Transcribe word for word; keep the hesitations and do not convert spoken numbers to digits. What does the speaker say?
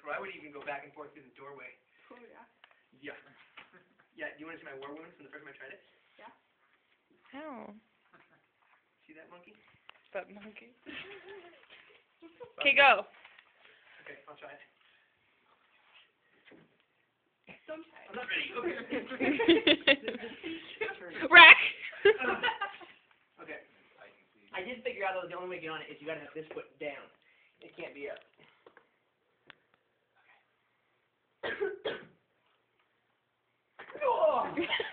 throw. I would even go back and forth through the doorway. Oh, yeah. Yeah. Yeah, do you want to see my war wounds from the first time I tried it? Yeah. How? See that monkey? That monkey. Okay, go. Okay, I'll try it. Don't try I'm not ready. Okay. Rack. Okay. I did figure out though the only way to get on it is you gotta have this foot down. It can't be up. Okay. Oh!